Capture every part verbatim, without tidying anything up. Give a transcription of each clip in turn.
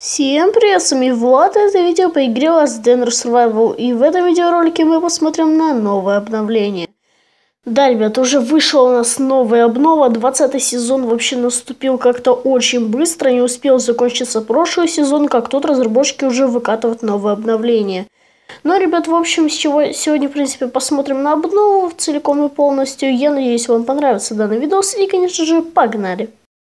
Всем привет, с вами Влад, это видео по игре Last Dance Survival, и в этом видеоролике мы посмотрим на новое обновление. Да, ребят, уже вышла у нас новая обнова, двадцатый сезон вообще наступил как-то очень быстро, не успел закончиться прошлый сезон, как тут разработчики уже выкатывают новое обновление. Ну, ребят, в общем, с чего сегодня, в принципе, посмотрим на обнову целиком и полностью. Я надеюсь, вам понравится данный видос, и, конечно же, погнали!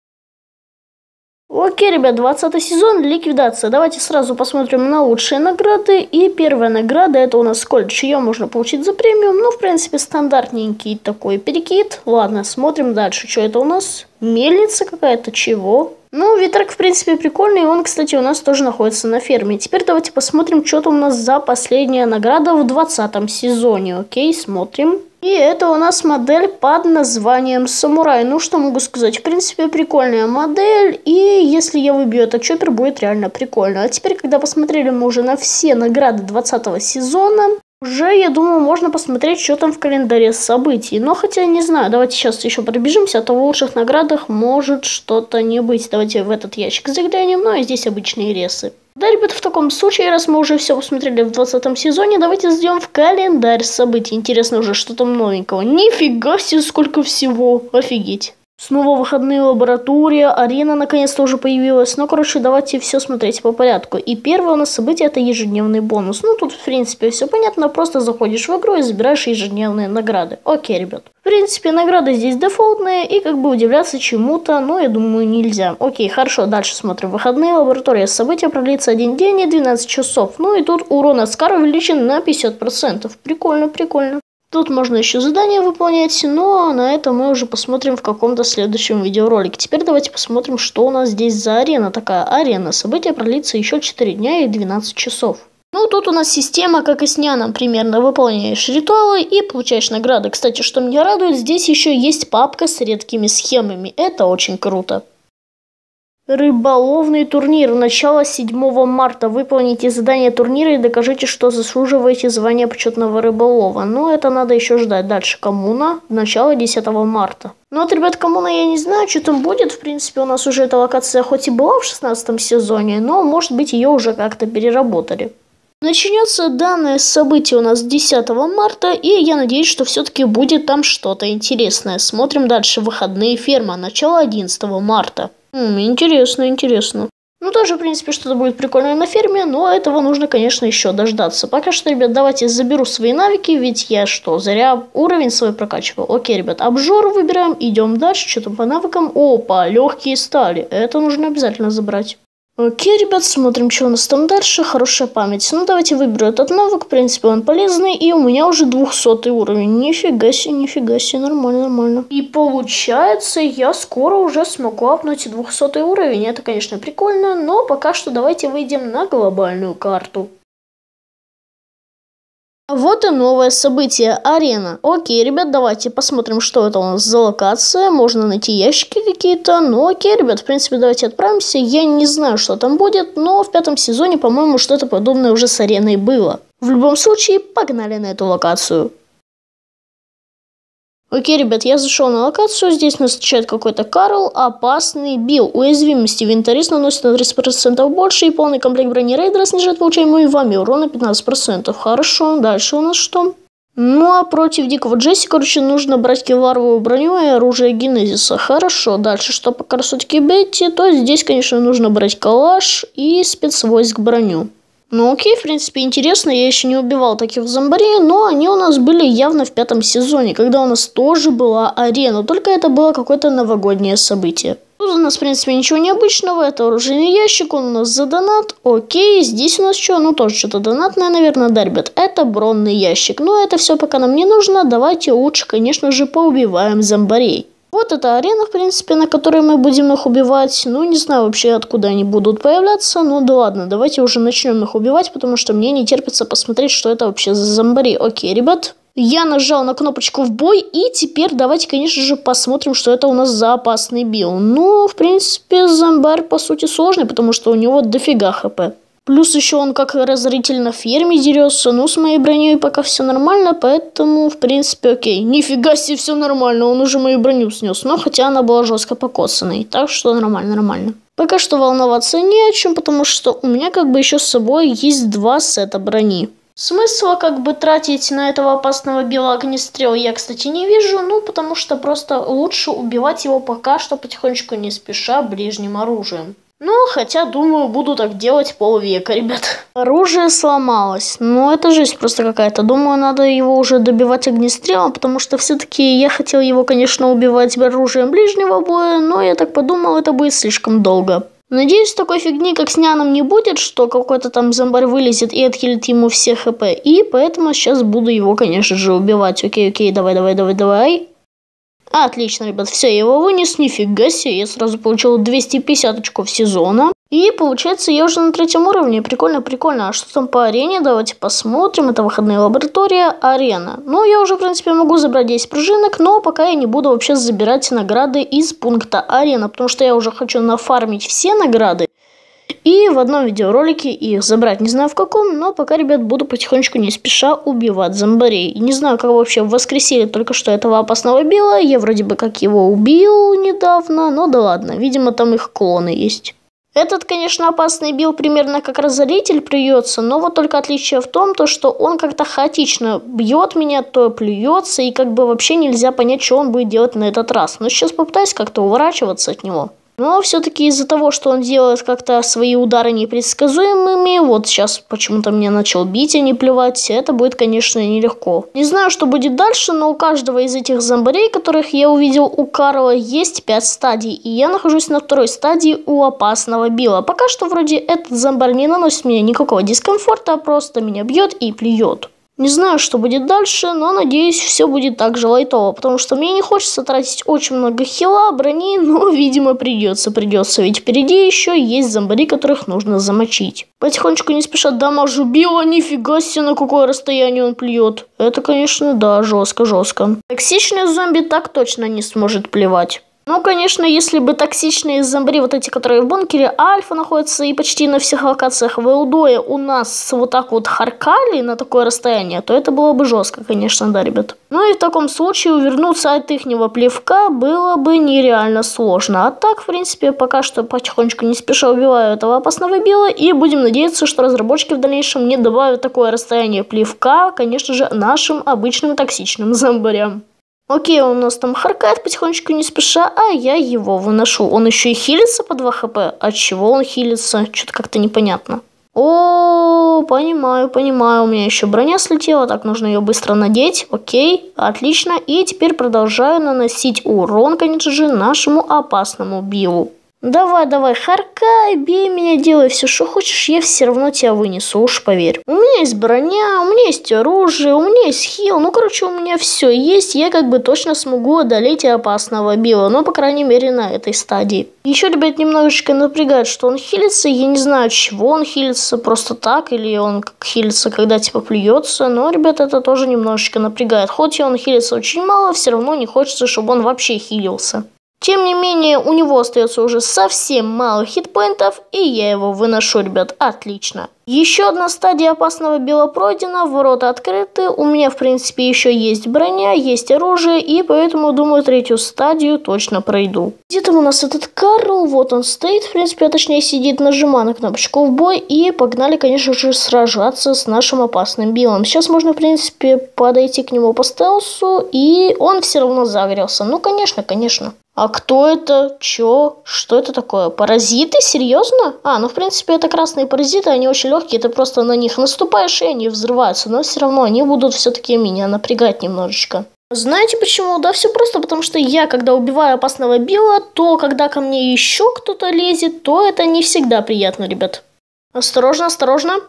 Окей, ребят, двадцатый сезон, ликвидация. Давайте сразу посмотрим на лучшие награды. И первая награда, это у нас колледж. Ее можно получить за премиум. Ну, в принципе, стандартненький такой перекид. Ладно, смотрим дальше. Что это у нас? Мельница какая-то, чего? Ну, ветрак, в принципе, прикольный. И он, кстати, у нас тоже находится на ферме. Теперь давайте посмотрим, что там у нас за последняя награда в двадцатом сезоне. Окей, смотрим. И это у нас модель под названием Самурай. Ну, что могу сказать? В принципе, прикольная модель. И если я выбью этот чоппер, будет реально прикольно. А теперь, когда посмотрели мы уже на все награды двадцатого сезона, уже, я думаю, можно посмотреть, что там в календаре событий. Но хотя не знаю, давайте сейчас еще пробежимся, а то в лучших наградах может что-то не быть. Давайте в этот ящик заглянем, ну и здесь обычные ресы. Да, ребята, в таком случае, раз мы уже все посмотрели в двадцатом сезоне, давайте зайдем в календарь событий. Интересно уже, что там новенького. Нифига себе, сколько всего. Офигеть. Снова выходные, лаборатория, арена наконец-то уже появилась. Ну, короче, давайте все смотреть по порядку. И первое у нас событие — это ежедневный бонус. Ну, тут, в принципе, все понятно. Просто заходишь в игру и забираешь ежедневные награды. Окей, ребят. В принципе, награды здесь дефолтные. И как бы удивляться чему-то, ну, я думаю, нельзя. Окей, хорошо. Дальше смотрим. Выходные, лаборатория. Событие продлится один день и двенадцать часов. Ну, и тут урон от Скар увеличен на пятьдесят процентов. Прикольно, прикольно. Тут можно еще задания выполнять, но на это мы уже посмотрим в каком-то следующем видеоролике. Теперь давайте посмотрим, что у нас здесь за арена такая. Арена. Событие продлится еще четыре дня и двенадцать часов. Ну, тут у нас система, как и с Няном, примерно. Выполняешь ритуалы и получаешь награды. Кстати, что меня радует, здесь еще есть папка с редкими схемами. Это очень круто. Рыболовный турнир. Начало седьмого марта. Выполните задание турнира и докажите, что заслуживаете звания почетного рыболова. Но это надо еще ждать. Дальше коммуна. Начало десятого марта. Ну вот, ребят, коммуна я не знаю, что там будет. В принципе, у нас уже эта локация хоть и была в шестнадцатом сезоне, но, может быть, ее уже как-то переработали. Начнется данное событие у нас десятого марта, и я надеюсь, что все-таки будет там что-то интересное. Смотрим дальше. Выходные, ферма. Начало одиннадцатого марта. М, интересно, интересно. Ну, тоже, в принципе, что-то будет прикольное на ферме, но этого нужно, конечно, еще дождаться. Пока что, ребят, давайте заберу свои навыки, ведь я что, зря уровень свой прокачивал. Окей, ребят, обжор выбираем, идем дальше, что там по навыкам. Опа, легкие стали, это нужно обязательно забрать. Окей, ребят, смотрим, что у нас там дальше. Хорошая память. Ну, давайте выберу этот навык. В принципе, он полезный. И у меня уже двухсотый уровень. Нифига себе, нифига себе. Нормально, нормально. И получается, я скоро уже смогу апнуть двухсотый уровень. Это, конечно, прикольно. Но пока что давайте выйдем на глобальную карту. Вот и новое событие. Арена. Окей, ребят, давайте посмотрим, что это у нас за локация. Можно найти ящики какие-то. Ну, окей, ребят, в принципе, давайте отправимся. Я не знаю, что там будет, но в пятом сезоне, по-моему, что-то подобное уже с ареной было. В любом случае, погнали на эту локацию. Окей, ребят, я зашел на локацию. Здесь нас встречает какой-то Карл. Опасный Билл. Уязвимости винтарист наносит на тридцать процентов больше. И полный комплект брони рейдера снижает получаемый вами урон на пятнадцать процентов. Хорошо. Дальше у нас что? Ну, а против дикого Джесси, короче, нужно брать кевларовую броню и оружие генезиса. Хорошо. Дальше, что по красотке Бетти, то здесь, конечно, нужно брать калаш и спецвойск броню. Ну окей, в принципе, интересно, я еще не убивал таких зомбарей, но они у нас были явно в пятом сезоне, когда у нас тоже была арена, только это было какое-то новогоднее событие. Тут у нас, в принципе, ничего необычного, это оружейный ящик, он у нас за донат, окей, здесь у нас что, ну тоже что-то донатное, наверное, да, ребят, это бронный ящик, но это все пока нам не нужно, давайте лучше, конечно же, поубиваем зомбарей. Вот эта арена, в принципе, на которой мы будем их убивать. Ну, не знаю вообще, откуда они будут появляться. Ну, да ладно, давайте уже начнем их убивать, потому что мне не терпится посмотреть, что это вообще за зомбари. Окей, ребят. Я нажал на кнопочку в бой, и теперь давайте, конечно же, посмотрим, что это у нас за опасный Билл. Ну, в принципе, зомбарь, по сути, сложный, потому что у него дофига хп. Плюс еще он как разоритель на ферме дерется. Ну, с моей броней пока все нормально, поэтому, в принципе, окей. Нифига себе, все нормально, он уже мою броню снес. Но хотя она была жестко покоцанной, так что нормально, нормально. Пока что волноваться не о чем, потому что у меня как бы еще с собой есть два сета брони. Смысла как бы тратить на этого опасного белого огнестрел я, кстати, не вижу, ну, потому что просто лучше убивать его пока что потихонечку, не спеша, ближним оружием. Ну, хотя, думаю, буду так делать полвека, ребят. Оружие сломалось. Ну, это жесть просто какая-то. Думаю, надо его уже добивать огнестрелом, потому что все-таки я хотел его, конечно, убивать оружием ближнего боя, но я так подумал, это будет слишком долго. Надеюсь, такой фигни, как с Няном, не будет, что какой-то там зомбарь вылезет и отхилит ему все хп. И поэтому сейчас буду его, конечно же, убивать. Окей, окей, давай, давай, давай, давай. Отлично, ребят, все, я его вынес, нифига себе, я сразу получил двести пятьдесят очков сезона. И получается, я уже на третьем уровне, прикольно, прикольно. А что там по арене, давайте посмотрим, это выходная лаборатория, арена. Ну, я уже, в принципе, могу забрать десять пружинок, но пока я не буду вообще забирать награды из пункта арена, потому что я уже хочу нафармить все награды. И в одном видеоролике их забрать, не знаю в каком, но пока, ребят, буду потихонечку не спеша убивать зомбарей. Не знаю, как вообще воскресили только что этого опасного била, я вроде бы как его убил недавно, но да ладно, видимо там их клоны есть. Этот, конечно, опасный бил примерно как разоритель плюется, но вот только отличие в том, то, что он как-то хаотично бьет меня, то плюется, и как бы вообще нельзя понять, что он будет делать на этот раз. Но сейчас попытаюсь как-то уворачиваться от него. Но все-таки из-за того, что он делает как-то свои удары непредсказуемыми, вот сейчас почему-то мне начал бить, а не плевать, это будет, конечно, нелегко. Не знаю, что будет дальше, но у каждого из этих зомбарей, которых я увидел у Карла, есть пять стадий, и я нахожусь на второй стадии у опасного била. Пока что вроде этот зомбарь не наносит мне никакого дискомфорта, а просто меня бьет и плюет. Не знаю, что будет дальше, но надеюсь, все будет так же лайтово, потому что мне не хочется тратить очень много хила, брони, но, видимо, придется, придется, ведь впереди еще есть зомбари, которых нужно замочить. Потихонечку не спеша дамажу била, нифига себе, на какое расстояние он плюет. Это, конечно, да, жестко-жестко. Токсичный зомби так точно не сможет плевать. Ну, конечно, если бы токсичные зомбари, вот эти, которые в бункере Альфа находятся и почти на всех локациях в Элдое, у нас вот так вот харкали на такое расстояние, то это было бы жестко, конечно, да, ребят. Ну и в таком случае увернуться от ихнего плевка было бы нереально сложно. А так, в принципе, пока что потихонечку не спеша убиваю этого опасного била, и будем надеяться, что разработчики в дальнейшем не добавят такое расстояние плевка, конечно же, нашим обычным токсичным зомбарям. Окей, он у нас там харкает потихонечку не спеша, а я его выношу. Он еще и хилится по два хп. От чего он хилится? Что-то как-то непонятно. О, понимаю, понимаю. У меня еще броня слетела. Так, нужно ее быстро надеть. Окей, отлично. И теперь продолжаю наносить урон, конечно же, нашему опасному биллу. Давай, давай, харкай, бей меня, делай все, что хочешь, я все равно тебя вынесу, уж поверь. У меня есть броня, у меня есть оружие, у меня есть хил, ну, короче, у меня все есть, я как бы точно смогу одолеть опасного билла, но, по крайней мере, на этой стадии. Еще, ребят, немножечко напрягает, что он хилится, я не знаю, чего он хилится, просто так, или он как хилится, когда типа плюется, но, ребят, это тоже немножечко напрягает. Хоть и он хилится очень мало, все равно не хочется, чтобы он вообще хилился. Тем не менее, у него остается уже совсем мало хитпоинтов, и я его выношу, ребят, отлично. Еще одна стадия опасного била пройдена, ворота открыты, у меня, в принципе, еще есть броня, есть оружие, и поэтому, думаю, третью стадию точно пройду. Где там у нас этот Карл? Вот он стоит, в принципе, а точнее сидит, нажимая на кнопочку в бой, и погнали, конечно же, сражаться с нашим опасным билом. Сейчас можно, в принципе, подойти к нему по стелсу, и он все равно загорелся. Ну, конечно, конечно. А кто это? Чё? Что это такое? Паразиты? Серьезно? А, ну в принципе это красные паразиты, они очень легкие, ты просто на них наступаешь и они взрываются, но все равно они будут все-таки меня напрягать немножечко. Знаете почему? Да все просто, потому что я, когда убиваю опасного билла, то когда ко мне еще кто-то лезет, то это не всегда приятно, ребят. Осторожно, осторожно.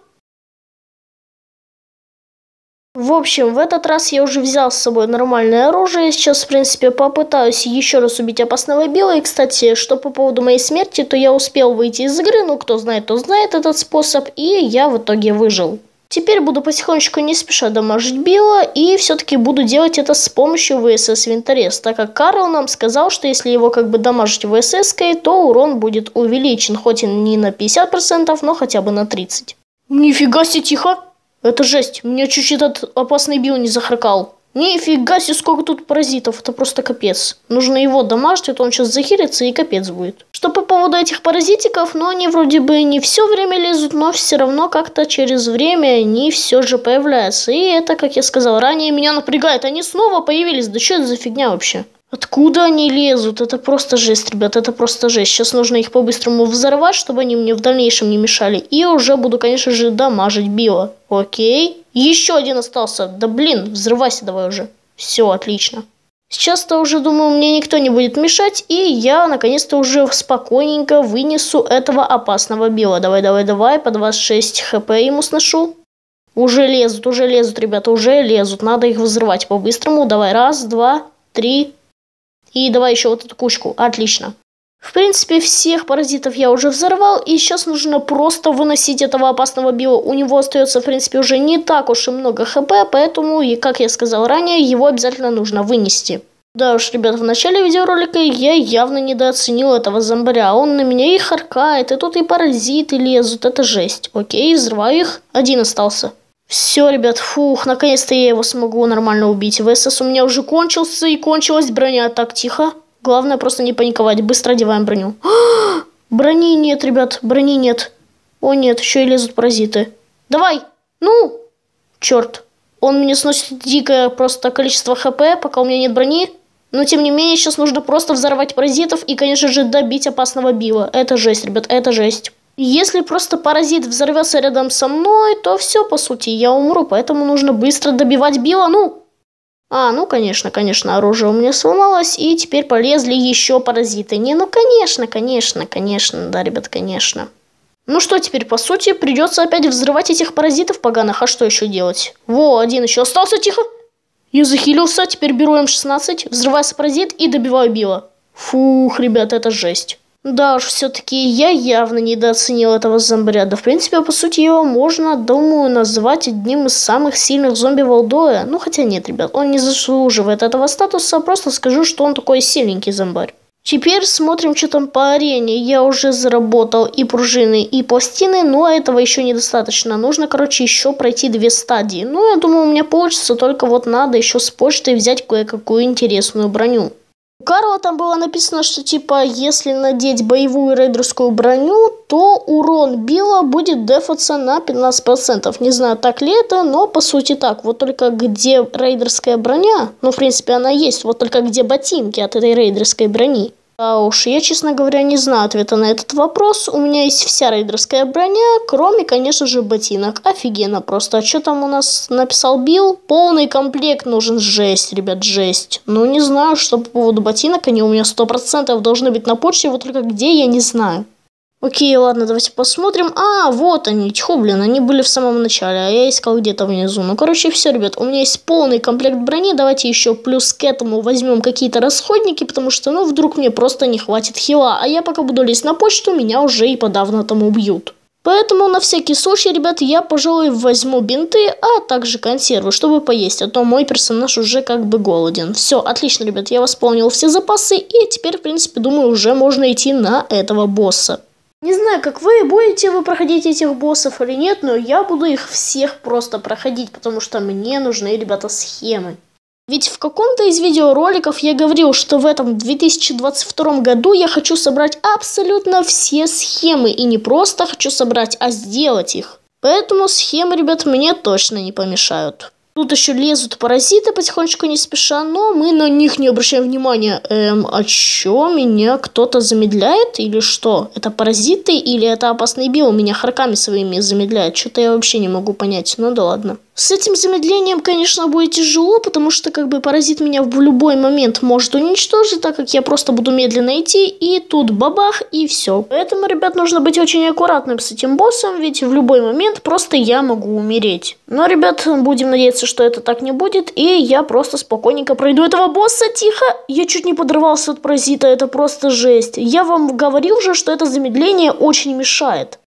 В общем, в этот раз я уже взял с собой нормальное оружие. Сейчас, в принципе, попытаюсь еще раз убить опасного билла. И, кстати, что по поводу моей смерти, то я успел выйти из игры. Ну, кто знает, то знает этот способ. И я в итоге выжил. Теперь буду потихонечку не спеша дамажить Билла, и все-таки буду делать это с помощью ви эс эс Винторез, так как Карл нам сказал, что если его как бы дамажить ви эс эс-кой, то урон будет увеличен, хоть и не на пятьдесят процентов, но хотя бы на тридцать процентов. Нифига себе, тихо! Это жесть, меня чуть-чуть этот опасный Билл не захаркал. Нифига себе, сколько тут паразитов, это просто капец. Нужно его дамажить, а то он сейчас захилится и капец будет. Что по поводу этих паразитиков, ну они вроде бы не все время лезут, но все равно как-то через время они все же появляются. И это, как я сказал ранее, меня напрягает. Они снова появились, да что это за фигня вообще? Откуда они лезут? Это просто жесть, ребят, это просто жесть. Сейчас нужно их по-быстрому взорвать, чтобы они мне в дальнейшем не мешали. И уже буду, конечно же, дамажить Билла. Окей. Еще один остался. Да блин, взрывайся давай уже. Все, отлично. Сейчас-то уже, думаю, мне никто не будет мешать. И я, наконец-то, уже спокойненько вынесу этого опасного Билла. Давай, давай, давай. По двадцать шесть хп ему сношу. Уже лезут, уже лезут, ребята, уже лезут. Надо их взрывать по-быстрому. Давай, раз, два, три. И давай еще вот эту кучку. Отлично. В принципе, всех паразитов я уже взорвал. И сейчас нужно просто выносить этого опасного Билла. У него остается, в принципе, уже не так уж и много хп. Поэтому, и как я сказал ранее, его обязательно нужно вынести. Да уж, ребята, в начале видеоролика я явно недооценил этого зомбаря. Он на меня и харкает, и тут и паразиты лезут. Это жесть. Окей, взрываю их. Один остался. Все, ребят, фух, наконец-то я его смогу нормально убить. ви эс эс у меня уже кончился и кончилась броня. Так, тихо. Главное просто не паниковать. Быстро одеваем броню. А-а-а! Брони нет, ребят, брони нет. О нет, еще и лезут паразиты. Давай! Ну! Черт. Он мне сносит дикое просто количество хп, пока у меня нет брони. Но тем не менее, сейчас нужно просто взорвать паразитов и, конечно же, добить опасного Билла. Это жесть, ребят, это жесть. Если просто паразит взорвется рядом со мной, то все, по сути, я умру. Поэтому нужно быстро добивать Билла. Ну! А, ну, конечно, конечно, оружие у меня сломалось. И теперь полезли еще паразиты. Не, ну, конечно, конечно, конечно. Да, ребят, конечно. Ну что, теперь, по сути, придется опять взрывать этих паразитов поганых. А что еще делать? Во, один еще остался, тихо. Я захилился, теперь беру эм шестнадцать, взрывается паразит и добиваю Билла. Фух, ребят, это жесть. Да уж, все-таки я явно недооценил этого зомбаря. Да, в принципе, по сути, его можно, думаю, назвать одним из самых сильных зомби Валдоя. Ну, хотя нет, ребят, он не заслуживает этого статуса. Просто скажу, что он такой сильненький зомбарь. Теперь смотрим, что там по арене. Я уже заработал и пружины, и пластины, но этого еще недостаточно. Нужно, короче, еще пройти две стадии. Ну, я думаю, у меня получится, только вот надо еще с почтой взять кое-какую интересную броню. У Карла там было написано, что типа, если надеть боевую рейдерскую броню, то урон Билла будет дефаться на пятнадцать процентов. Не знаю, так ли это, но по сути так. Вот только где рейдерская броня, ну, в принципе, она есть, вот только где ботинки от этой рейдерской брони. А уж я, честно говоря, не знаю ответа на этот вопрос. У меня есть вся рейдерская броня, кроме, конечно же, ботинок. Офигенно просто. А что там у нас написал Билл? Полный комплект нужен. Жесть, ребят, жесть. Ну, не знаю, что по поводу ботинок. Они у меня сто процентов должны быть на почте, вот только где, я не знаю. Окей, ладно, давайте посмотрим. А, вот они, тьфу, блин, они были в самом начале, а я искал где-то внизу. Ну, короче, все, ребят, у меня есть полный комплект брони. Давайте еще плюс к этому возьмем какие-то расходники, потому что, ну, вдруг мне просто не хватит хила. А я пока буду лезть на почту, меня уже и подавно там убьют. Поэтому на всякий случай, ребят, я, пожалуй, возьму бинты, а также консервы, чтобы поесть, а то мой персонаж уже как бы голоден. Все, отлично, ребят, я восполнил все запасы, и теперь, в принципе, думаю, уже можно идти на этого босса. Не знаю, как вы, будете вы проходить этих боссов или нет, но я буду их всех просто проходить, потому что мне нужны, ребята, схемы. Ведь в каком-то из видеороликов я говорил, что в этом две тысячи двадцать втором году я хочу собрать абсолютно все схемы. И не просто хочу собрать, а сделать их. Поэтому схемы, ребят, мне точно не помешают. Тут еще лезут паразиты потихонечку не спеша, но мы на них не обращаем внимания. Эм, а чё, меня кто-то замедляет или что? Это паразиты или это опасный Билл меня харками своими замедляет? Что-то я вообще не могу понять, ну да ладно. С этим замедлением, конечно, будет тяжело, потому что как бы паразит меня в любой момент может уничтожить, так как я просто буду медленно идти, и тут бабах, и все. Поэтому, ребят, нужно быть очень аккуратным с этим боссом, ведь в любой момент просто я могу умереть. Но, ребят, будем надеяться, что это так не будет, и я просто спокойненько пройду этого босса. Тихо! Я чуть не подрывался от паразита, это просто жесть. Я вам говорил же, что это замедление очень мешает.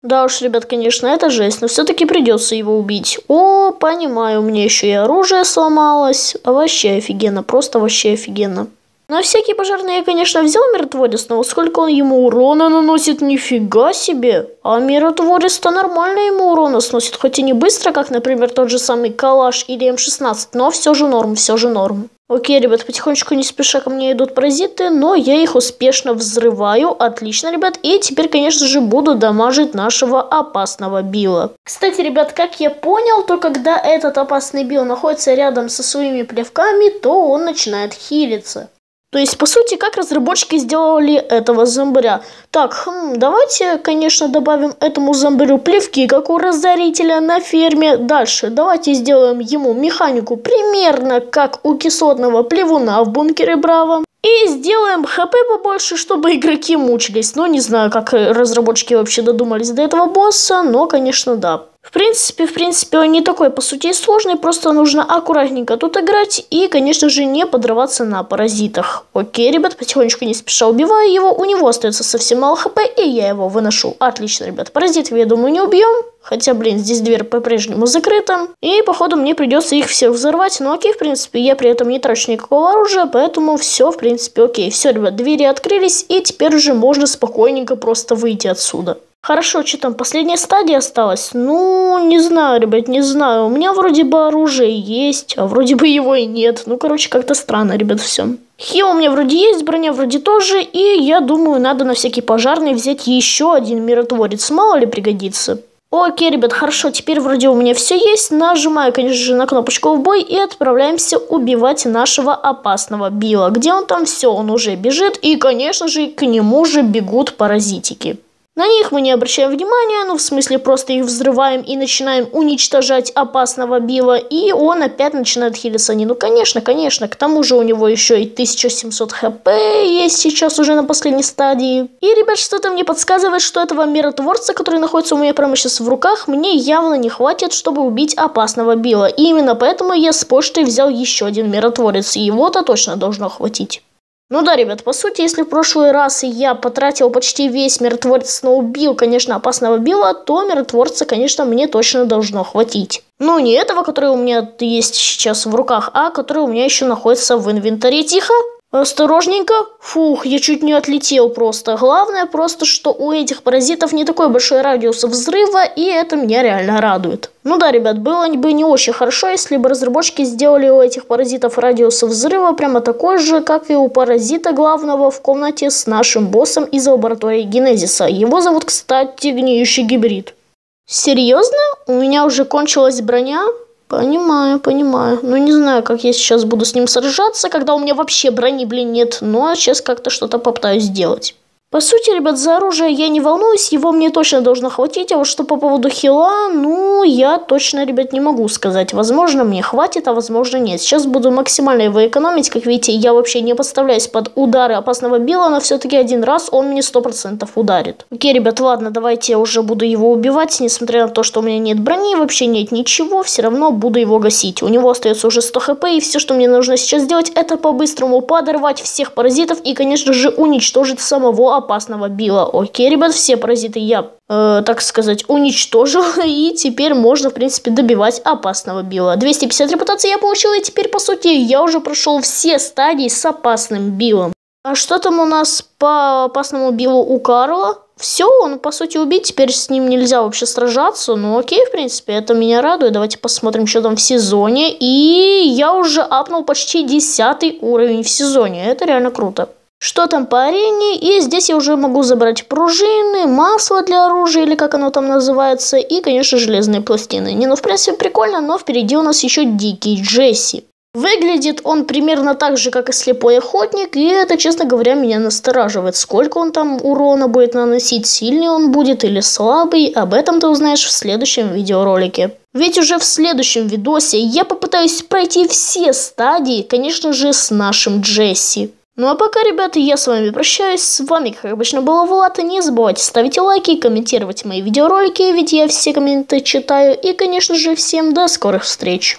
Да уж, ребят, конечно, это жесть, но все-таки придется его убить. О, понимаю, у меня еще и оружие сломалось. А вообще офигенно, просто вообще офигенно. На всякие пожарные я, конечно, взял миротворец, но сколько он ему урона наносит, нифига себе. А миротворец-то нормально ему урона сносит, хоть и не быстро, как, например, тот же самый Калаш или эм шестнадцать, но все же норм, все же норм. Окей, ребят, потихонечку не спеша ко мне идут паразиты, но я их успешно взрываю. Отлично, ребят. И теперь, конечно же, буду дамажить нашего опасного Билла. Кстати, ребят, как я понял, то когда этот опасный Билл находится рядом со своими плевками, то он начинает хилиться. То есть, по сути, как разработчики сделали этого зомбаря. Так, хм, давайте, конечно, добавим этому зомбарю плевки, как у разорителя на ферме. Дальше, давайте сделаем ему механику примерно как у кислотного плевуна в бункере Браво. И сделаем хп побольше, чтобы игроки мучились. Ну, не знаю, как разработчики вообще додумались до этого босса, но, конечно, да. В принципе, в принципе, он не такой, по сути, сложный, просто нужно аккуратненько тут играть и, конечно же, не подрываться на паразитах. Окей, ребят, потихонечку не спеша убиваю его, у него остается совсем мало хп, и я его выношу. Отлично, ребят, паразитов, я думаю, не убьем. Хотя, блин, здесь дверь по-прежнему закрыта. И, походу, мне придется их всех взорвать. Но окей, в принципе, я при этом не трачу никакого оружия, поэтому все, в принципе, окей. Все, ребят, двери открылись, и теперь уже можно спокойненько просто выйти отсюда. Хорошо, что там, последняя стадия осталась? Ну, не знаю, ребят, не знаю. У меня вроде бы оружие есть, а вроде бы его и нет. Ну, короче, как-то странно, ребят, все. Хил у меня вроде есть, броня вроде тоже, и я думаю, надо на всякий пожарный взять еще один миротворец. Мало ли пригодится. Окей, ребят, хорошо, теперь вроде у меня все есть. Нажимаю, конечно же, на кнопочку в бой и отправляемся убивать нашего опасного Билла. Где он там? Все, он уже бежит, и, конечно же, к нему же бегут паразитики. На них мы не обращаем внимания, ну в смысле просто их взрываем и начинаем уничтожать опасного Билла, и он опять начинает хилиться. Не, ну конечно, конечно, к тому же у него еще и тысяча семьсот хп есть сейчас уже на последней стадии. И, ребят, что-то мне подсказывает, что этого миротворца, который находится у меня прямо сейчас в руках, мне явно не хватит, чтобы убить опасного Билла. И именно поэтому я с почты взял еще один миротворец, и его-то точно должно хватить. Ну да, ребят, по сути, если в прошлый раз я потратил почти весь миротворец, но убил, конечно, опасного Билла, то миротворца, конечно, мне точно должно хватить. Ну, не этого, который у меня есть сейчас в руках, а который у меня еще находится в инвентаре. Тихо! Осторожненько. Фух, я чуть не отлетел просто. Главное просто, что у этих паразитов не такой большой радиус взрыва, и это меня реально радует. Ну да, ребят, было бы не очень хорошо, если бы разработчики сделали у этих паразитов радиус взрыва прямо такой же, как и у паразита главного в комнате с нашим боссом из лаборатории Генезиса. Его зовут, кстати, Гниющий Гибрид. Серьезно? У меня уже кончилась броня? Понимаю, понимаю. Ну, не знаю, как я сейчас буду с ним сражаться, когда у меня вообще брони, блин, нет. Но сейчас как-то что-то попытаюсь сделать. По сути, ребят, за оружие я не волнуюсь, его мне точно должно хватить. А вот что по поводу хила, ну, я точно, ребят, не могу сказать. Возможно, мне хватит, а возможно, нет. Сейчас буду максимально его экономить. Как видите, я вообще не подставляюсь под удары опасного Билла, но все-таки один раз он мне сто процентов ударит. Окей, ребят, ладно, давайте я уже буду его убивать. Несмотря на то, что у меня нет брони, вообще нет ничего, все равно буду его гасить. У него остается уже сто хп, и все, что мне нужно сейчас сделать, это по-быстрому подорвать всех паразитов и, конечно же, уничтожить самого опасного Билла. Окей, ребят, все паразиты я, э, так сказать, уничтожил. И теперь можно, в принципе, добивать опасного Билла. двести пятьдесят репутаций я получил, и теперь, по сути, я уже прошел все стадии с опасным Биллом. А что там у нас по опасному Биллу у Карла? Все, он, по сути, убит. Теперь с ним нельзя вообще сражаться. Ну, окей, в принципе, это меня радует. Давайте посмотрим, что там в сезоне. И я уже апнул почти десятый уровень в сезоне. Это реально круто. Что там по арене? И здесь я уже могу забрать пружины, масло для оружия, или как оно там называется, и, конечно, железные пластины. Не, ну, в принципе, прикольно, но впереди у нас еще дикий Джесси. Выглядит он примерно так же, как и слепой охотник, и это, честно говоря, меня настораживает. Сколько он там урона будет наносить, сильный он будет или слабый, об этом ты узнаешь в следующем видеоролике. Ведь уже в следующем видосе я попытаюсь пройти все стадии, конечно же, с нашим Джесси. Ну а пока, ребята, я с вами прощаюсь. С вами, как обычно, был Влад. Не забывайте ставить лайки, комментировать мои видеоролики, ведь я все комменты читаю. И, конечно же, всем до скорых встреч.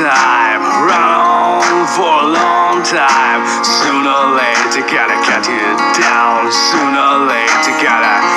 time, run on for a long time. Sooner or later, gotta cut you down. Sooner or later, gotta